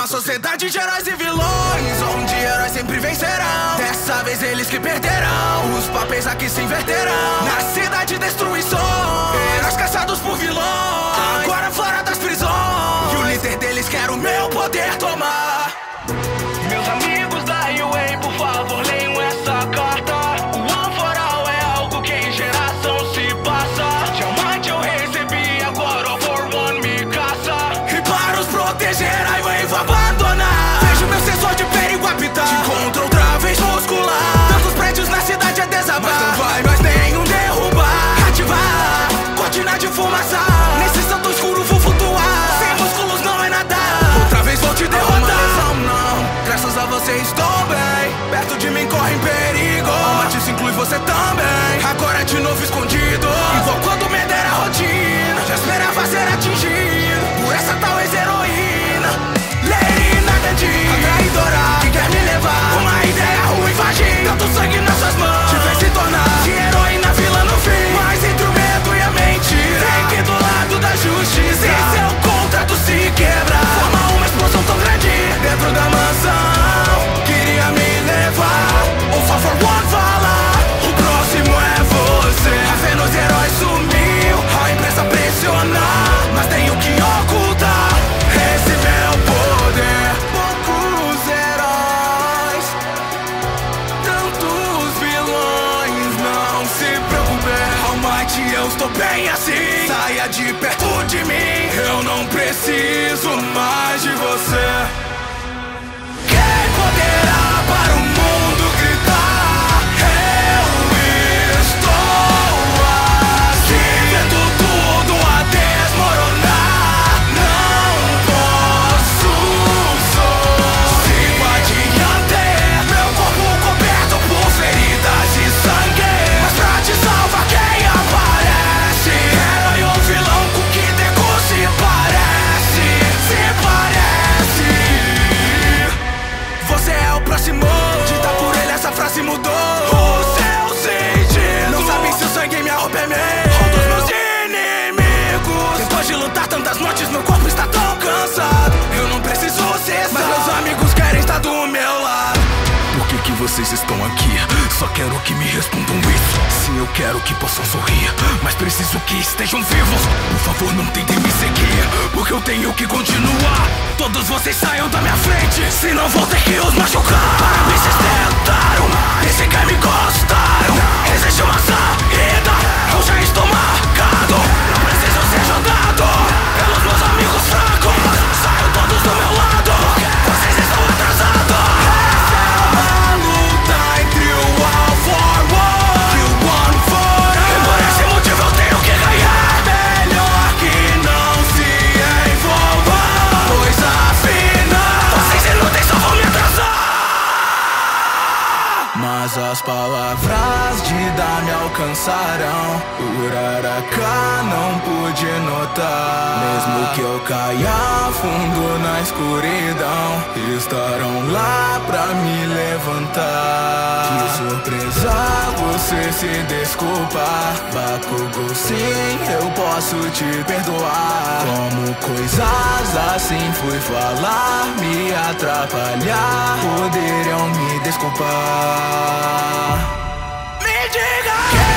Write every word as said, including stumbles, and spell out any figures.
Uma sociedade de heróis e vilões, onde heróis sempre vencerão. Dessa vez eles que perderão, os papéis aqui se inverterão. Na cidade destruição, heróis caçados por vilões, agora fora das prisões. E o líder deles quer o meu poder tomar. Meus amigos da U A, por favor, leiam essa carta. O One for All é algo que em geração se passa. De Almighty eu recebi, agora o For One me caça. E para os proteger, a U A vou abandonar. Vejo meu sensor de perigo apitar. Te encontro outra vez muscular. Tantos prédios na cidade a desabar, mas não vai mais nenhum derrubar. Ativar, cortina de fumaça. Nesse santo escuro vou flutuar. Sem músculos não é nada. Outra vez vou te derrotar. Graças a você estou bem. Perto de mim corre em perigo. Almighty se inclui você também. Agora de novo escondido, igual quando me dera a rotina. Já esperava ser atingido por essa tal ex-heroína. Lady Nagandi, a traidora que quer me levar. Uma ideia ruim invadir. Tanto sangue nas suas mãos, te fez se tornar de heroína vilã no fim. Mas entre o medo e a mentira, fique do lado da justiça. E seu contrato se quebra, forma uma explosão tão grande dentro da mansão. Queria me levar, o For One fala, o próximo é você. A fé nos heróis sumiu, a imprensa pressionar, mas tenho que ocultar esse meu poder. Poucos heróis, tantos vilões, não se preocupe. Almighty, eu estou bem assim. Saia de perto de mim, eu não preciso mais de você. Quem poderá para o mundo gritar? Eu estou aqui, vendo tudo a desmoronar. Não posso só sigo adiante, meu corpo coberto por feridas de sangue. Mas pra te salvar quem aparece? Herói ou vilão com que Deku se parece? Se parece. Você é o próximo, dita por ele essa frase mudou. O seu sentido, não sabem se o sangue em minha roupa é meu ou dos meus inimigos. Depois de lutar tantas noites, meu corpo está tão cansado. Eu não preciso cessar, mas meus amigos querem estar do meu lado. Por que que vocês estão aqui? Só quero que me respondam isso. Se eu quero que possam sorrir, mas preciso que estejam vivos. Por favor, não tentem me seguir, porque eu tenho que continuar. Todos vocês saiam da minha frente, senão vou ter que os machucar. Parabéns, vocês tentaram, e sequer me gostaram. Existe uma saída, eu já estou marcado. Não preciso ser jogado pelos meus amigos fracos. Saiam todos do meu lado, vocês estão atrasados. Mas as palavras de Dá me alcançarão. Uraraka não pude notar. Mesmo que eu caia fundo na escuridão, estarão lá pra me levantar. De surpresa você se desculpa. Bakugou, sim, eu posso te perdoar. Como coisas assim fui falar, me atrapalhar, poderiam me desculpar. Me diga